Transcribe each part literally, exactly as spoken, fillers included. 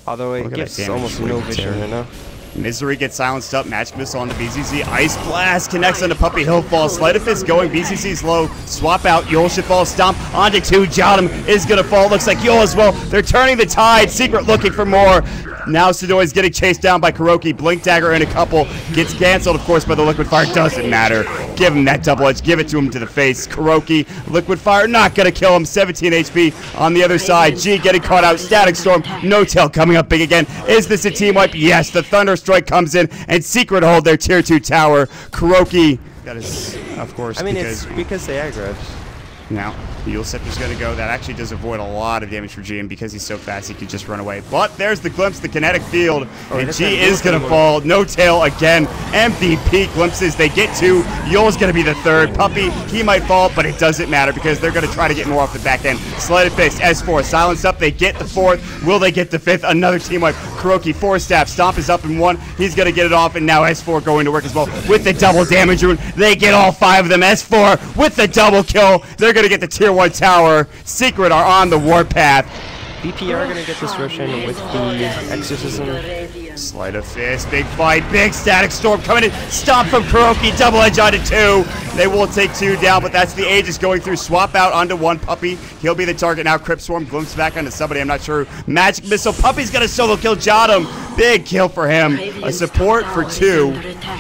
Although it Look at gives that damage almost swing no too. vision right now. Misery gets silenced up. Magic Missile on the B Z Z. Ice Blast connects onto Puppey. He'll fall. Sleight of Fist going. B Z C's low. Swap out. Yol should fall. Stomp onto two. Jottam is going to fall. Looks like Yol as well. They're turning the tide. Secret looking for more. Now Sidori's getting chased down by Kuroky. Blink Dagger and a couple. Gets canceled, of course, by the Liquid Fire. Doesn't matter. Give him that double edge. Give it to him to the face. Kuroky, Liquid Fire, not going to kill him. seventeen H P on the other side. G getting caught out. Static Storm. No Tail coming up big again. Is this a team wipe? Yes. The Thunder Strike comes in and Secret hold their tier two tower. Kuroky, that is, of course, I mean, because it's because they aggroed. now, Yule Scepter's going to go. That actually does avoid a lot of damage for G, and because he's so fast, he could just run away. But there's the glimpse, the kinetic field, Oh, and that's G not is going to Yule. fall. No Tail again. M V P glimpses. They get two. Yule's going to be the third. Puppey, he might fall, but it doesn't matter because they're going to try to get more off the back end. Sleight of Fist, S four, silenced up. They get the fourth. Will they get the fifth? Another team wipe. Kuroky, four staff. Stomp is up in one. He's going to get it off, and now S four going to work as well with the double damage rune. They get all five of them. S four with the double kill. They're going to get the tier one tower. Secret are on the warpath. B P are going to get this Roshan with the Exorcism. Sleight of Fist, big fight, big Static Storm coming in. Stomp from Kuroky, double edge onto two. They will take two down, but that's the Aegis going through. Swap out onto one. Puppey, he'll be the target now. Crypt Swarm glimpse back onto somebody, I'm not sure. Magic Missile, Puppey's going to solo kill Jottam. Big kill for him. A support for two.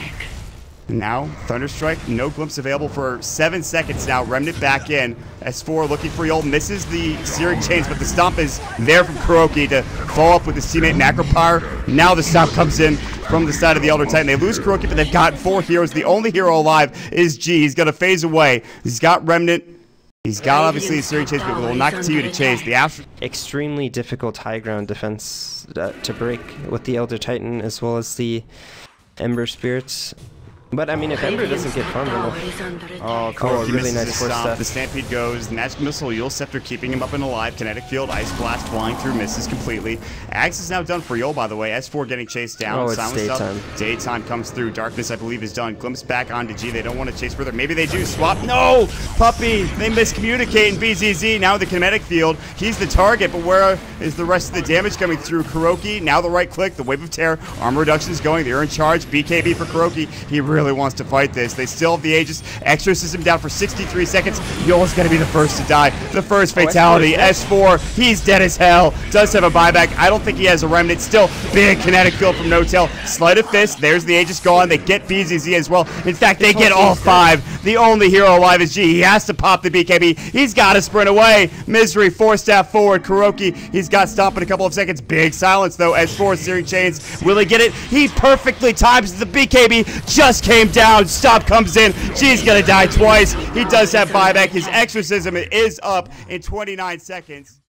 And now, Thunderstrike, no glimpse available for seven seconds now. Remnant back in. S four looking for Yol, misses the Searing Chains, but the Stomp is there from Kuroky to follow up with his teammate Macropyre. Now the Stomp comes in from the side of the Elder Titan. They lose Kuroky, but they've got four heroes. The only hero alive is G. He's going to phase away. He's got Remnant. He's got, obviously, a Searing Chains, but will not continue to chase. The Astro... Extremely difficult high ground defense uh, to break with the Elder Titan as well as the Ember Spirits. But I mean, if Ember doesn't get farmed, then we'll... Oh, Oh, he really misses nice his force stomp. stuff. The Stampede goes. The Magic Missile, Yule Scepter keeping him up and alive. Kinetic Field, Ice Blast flying through, misses completely. Axe is now done for Yule, by the way. S four getting chased down. Oh, it's Silenced up. daytime. Daytime comes through. Darkness, I believe, is done. Glimpse back onto G. They don't want to chase further. Maybe they do. Swap. No! Puppey! They miscommunicate in B Z Z. Now the Kinetic Field. He's the target, but where is the rest of the damage coming through? Kuroky, now the right click. The Wave of Terror. Armor reduction is going. They're in charge. B K B for Kuroky. He really wants to fight this. They still have the Aegis. Exorcism down for sixty-three seconds. Yol's going to be the first to die. The first fatality. Oh, S four, he's dead as hell. Does have a buyback. I don't think he has a remnant. Still, big kinetic field from No Tail. Sleight of Fist. There's the Aegis gone. They get B Z Z as well. In fact, they get all five. The only hero alive is G. He has to pop the B K B. He's got to sprint away. Misery, four staff forward. Kuroky, he's got stop in a couple of seconds. Big silence, though. S four, Searing Chains. Will he get it? He perfectly times the B K B. Just came down. Stop comes in. G's gonna die twice. He does have buyback. His exorcism is up in twenty-nine seconds.